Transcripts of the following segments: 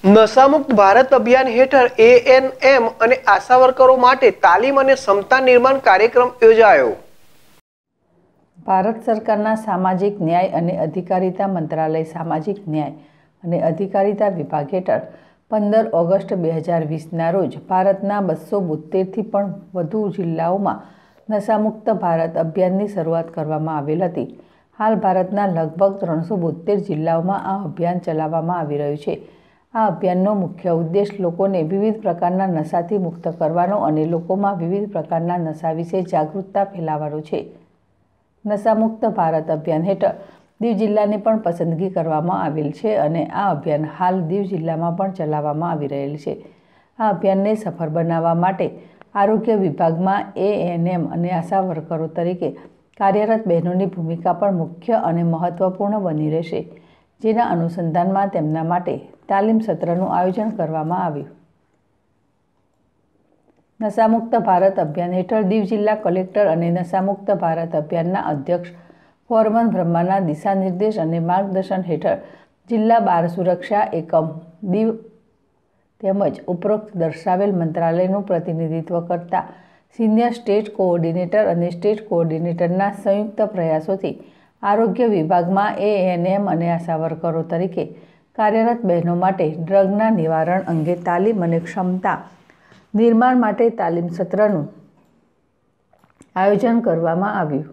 નશામુક્ત ભારત અભિયાન હેઠળ એએનએમ અને આશા વર્કરો માટે તાલીમ અને ક્ષમતા નિર્માણ કાર્યક્રમ યોજાયો। ભારત સરકારના સામાજિક ન્યાય અને અધિકારિતા મંત્રાલય સામાજિક ન્યાય અને અધિકારિતા વિભાગ હેઠળ 15 ઓગસ્ટ 2020ના રોજ ભારતના 272થી પણ વધુ જિલ્લાઓમાં નશામુક્ત ભારત અભિયાનની શરૂઆત કરવામાં આવેલ હતી। હાલ ભારતના લગભગ 372 જિલ્લાઓમાં આ અભિયાન ચલાવવામાં આવી રહ્યું છે। આ અભિયાનનો મુખ્ય ઉદ્દેશ લોકોને વિવિધ પ્રકારના નશાથી મુક્ત કરવાનો અને લોકોમાં વિવિધ પ્રકારના નશા વિશે જાગૃતતા ફેલાવવાનો છે। નશામુક્ત ભારત અભિયાન હેઠળ દીવ જિલ્લાની પણ પસંદગી કરવામાં આવેલ છે અને આ અભિયાન હાલ દીવ જિલ્લામાં પણ ચલાવવામાં આવી રહેલ છે। આ અભિયાનને સફળ બનાવવા માટે આરોગ્ય વિભાગમાં એએનએમ અને આશા વર્કરો તરીકે કાર્યરત બહેનોની ભૂમિકા પણ મુખ્ય અને મહત્વપૂર્ણ બની રહેશે, જેના અનુસંધાનમાં તેમના માટે તાલીમ સત્રનું આયોજન કરવામાં આવ્યું। નશામુક્ત ભારત અભિયાન હેઠળ દીવ જિલ્લા કલેક્ટર અને નશામુક્ત ભારત અભિયાનના અધ્યક્ષ ફોરમન બ્રહ્માના દિશા નિર્દેશ અને માર્ગદર્શન હેઠળ જિલ્લા બાળ સુરક્ષા એકમ દીવ તેમજ ઉપરોક્ત દર્શાવેલ મંત્રાલયનું પ્રતિનિધિત્વ કરતા સિનિયર સ્ટેટ કોઓર્ડિનેટર અને સ્ટેટ કોઓર્ડિનેટરના સંયુક્ત પ્રયાસોથી આરોગ્ય વિભાગમાં એએનએમ અને આશા વર્કરો તરીકે કાર્યરત બહેનો માટે ડ્રગના નિવારણ અંગે તાલીમ અને ક્ષમતા નિર્માણ માટે તાલીમ સત્રનું આયોજન કરવામાં આવ્યું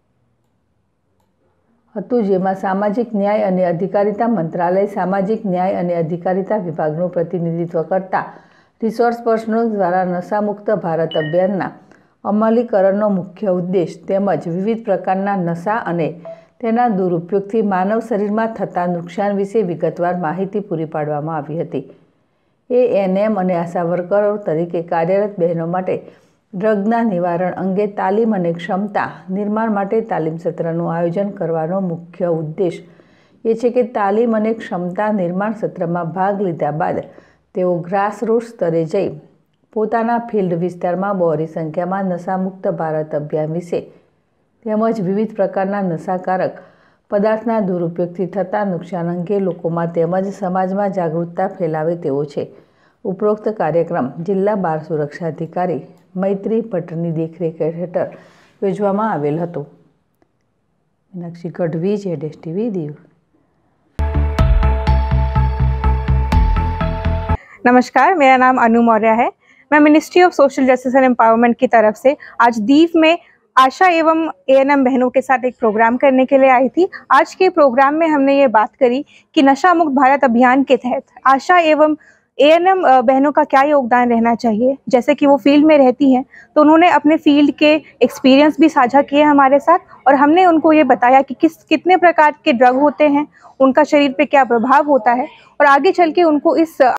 હતું, જેમાં સામાજિક ન્યાય અને અધિકારિતા મંત્રાલય સામાજિક ન્યાય અને અધિકારિતા વિભાગનું પ્રતિનિધિત્વ કરતા રિસોર્સ પર્સનો દ્વારા નશામુક્ત ભારત અભિયાનના અમલીકરણનો મુખ્ય ઉદ્દેશ તેમજ વિવિધ પ્રકારના નશા અને તેના દુરુપયોગથી માનવ શરીરમાં થતા નુકસાન વિશે વિગતવાર માહિતી પૂરી પાડવામાં આવી હતી। એએનએમ અને આશા વર્કરો તરીકે કાર્યરત બહેનો માટે ડ્રગના નિવારણ અંગે તાલીમ અને ક્ષમતા નિર્માણ માટે તાલીમ સત્રનું આયોજન કરવાનો મુખ્ય ઉદ્દેશ એ છે કે તાલીમ અને ક્ષમતા નિર્માણ સત્રમાં ભાગ લીધા બાદ તેઓ ગ્રાસરૂટ સ્તરે જઈ પોતાના ફિલ્ડ વિસ્તારમાં બહોળી સંખ્યામાં નશામુક્ત ભારત અભિયાન વિશે તેમજ વિવિધ પ્રકારના નશાકારક પદાર્થના દુરુપયોગથી થતા નુકસાન અંગે લોકોમાં તેમજ સમાજમાં જાગૃતતા ફેલાવે તેવો છે। ઉપરોક્ત કાર્યક્રમ જિલ્લા બાળ સુરક્ષા અધિકારી મૈત્રી ભટ્ટની દેખરેખ હેઠળ યોજવામાં આવેલ હતો। Meenakshi Gadhvi, ZS TV, Diu. नमस्कार, मेरा नाम अनु मौर्य है। मैं ministry of social justice and empowerment की तरफ से आज दीव में आशा एवं एएनएम बहनों के साथ एक प्रोग्राम करने के लिए आई थी। आज के प्रोग्राम में हमने ये बात करी कि नशा मुक्त भारत अभियान के तहत आशा एवं एएनएम बहनों का क्या योगदान रहना चाहिए। जैसे कि वो फील्ड में रहती हैं तो उन्होंने अपने फील्ड के एक्सपीरियंस भी साझा किए हमारे साथ और हमने उनको ये बताया कि कितने प्रकार के ड्रग होते हैं, उनका शरीर पे क्या प्रभाव होता है और आगे चल के उनको इस